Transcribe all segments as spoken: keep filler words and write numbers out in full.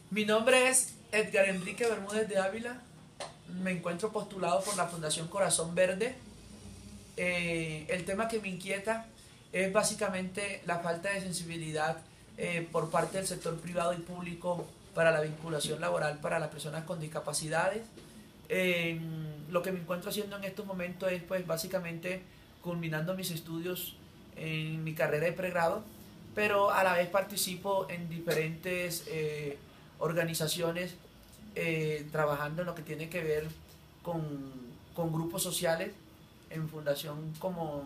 Mi nombre es Edgar Enrique Bermúdez de Ávila. Me encuentro postulado por la Fundación Corazón Verde. Eh, el tema que me inquieta es básicamente la falta de sensibilidad eh, por parte del sector privado y público para la vinculación laboral para las personas con discapacidades. Eh, lo que me encuentro haciendo en estos momentos es pues básicamente culminando mis estudios en mi carrera de pregrado, pero a la vez participo en diferentes eh, organizaciones eh, trabajando en lo que tiene que ver con, con grupos sociales en fundación como,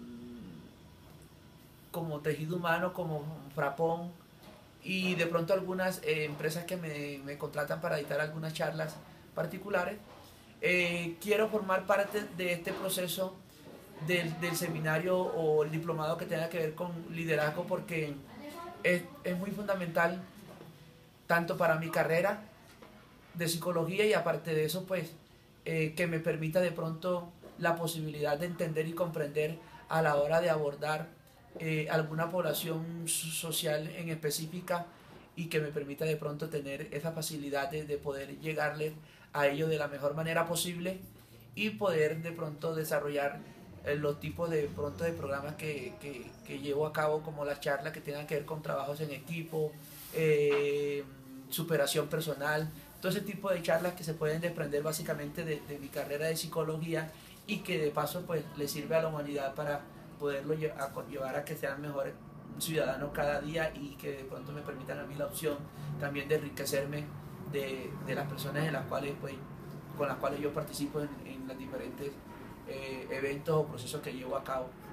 como Tejido Humano, como Frapón y de pronto algunas eh, empresas que me, me contratan para editar algunas charlas particulares. Eh, quiero formar parte de este proceso del, del seminario o el diplomado que tenga que ver con liderazgo porque es, es muy fundamental tanto para mi carrera de psicología y aparte de eso pues eh, que me permita de pronto la posibilidad de entender y comprender a la hora de abordar eh, alguna población social en específica y que me permita de pronto tener esa facilidad de, de poder llegarle a ellos de la mejor manera posible y poder de pronto desarrollar eh, los tipos de pronto de programas que, que, que llevo a cabo como las charlas que tengan que ver con trabajos en equipo, eh, superación personal, todo ese tipo de charlas que se pueden desprender básicamente de, de mi carrera de psicología y que de paso pues le sirve a la humanidad para poderlo llevar a que sean mejores ciudadanos cada día y que de pronto me permitan a mí la opción también de enriquecerme de, de las personas en las cuales pues con las cuales yo participo en, en los diferentes eh, eventos o procesos que llevo a cabo.